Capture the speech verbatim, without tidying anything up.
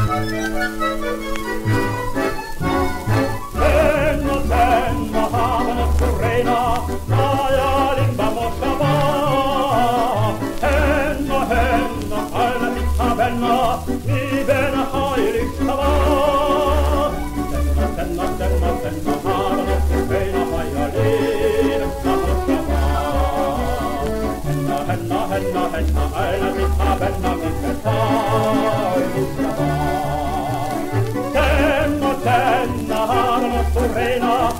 Tenno, tenno, habano surrena, aia limba mosca va. Henna, henna, aina hitta benna, mi bena hailista va. Tenno, tenno, tenno, tenno, habano surrena, aia limba mosca va. Henna, henna, henna, henna, aina hitta benna, mi bena hailista va. Tenno, tenno, habano surrena,